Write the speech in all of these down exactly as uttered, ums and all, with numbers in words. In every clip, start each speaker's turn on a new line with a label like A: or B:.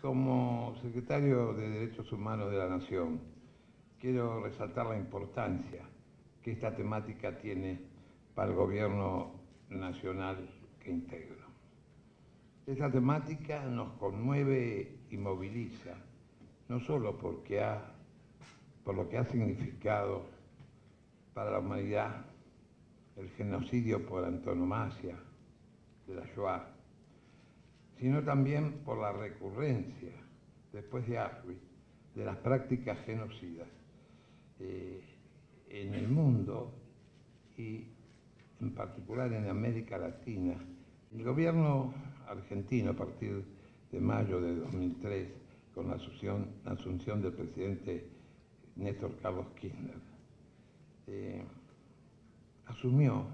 A: Como secretario de Derechos Humanos de la Nación, quiero resaltar la importancia que esta temática tiene para el gobierno nacional que integro. Esta temática nos conmueve y moviliza, no solo porque ha, por lo que ha significado para la humanidad el genocidio por antonomasia de la Shoah, sino también por la recurrencia, después de Auschwitz, de las prácticas genocidas eh, en el mundo y en particular en América Latina. El gobierno argentino, a partir de mayo de dos mil tres, con la asunción, la asunción del presidente Néstor Carlos Kirchner, eh, asumió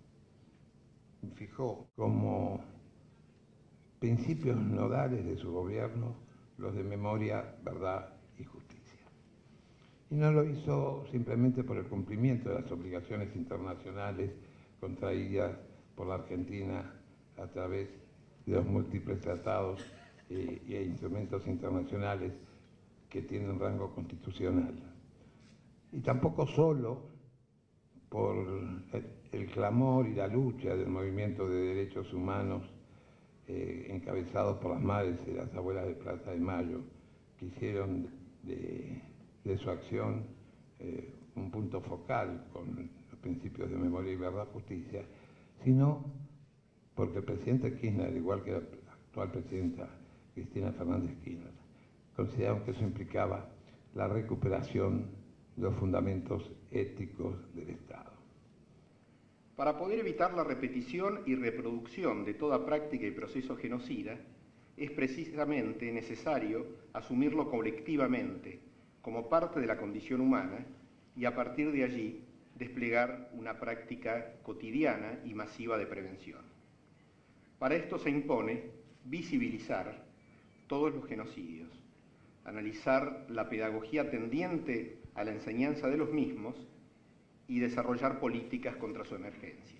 A: y fijó como principios nodales de su gobierno los de memoria, verdad y justicia. Y no lo hizo simplemente por el cumplimiento de las obligaciones internacionales contraídas por la Argentina a través de los múltiples tratados eh, e instrumentos internacionales que tienen rango constitucional. Y tampoco solo por el, el clamor y la lucha del movimiento de derechos humanos eh, encabezados por las madres y las abuelas de Plaza de Mayo, que hicieron de, de su acción eh, un punto focal con los principios de memoria y verdad, justicia, sino porque el presidente Kirchner, al igual que la actual presidenta Cristina Fernández Kirchner, consideraron que eso implicaba la recuperación de los fundamentos éticos del Estado.
B: Para poder evitar la repetición y reproducción de toda práctica y proceso genocida, es precisamente necesario asumirlo colectivamente, como parte de la condición humana, y a partir de allí desplegar una práctica cotidiana y masiva de prevención. Para esto se impone visibilizar todos los genocidios, analizar la pedagogía tendiente a la enseñanza de los mismos y desarrollar políticas contra su emergencia.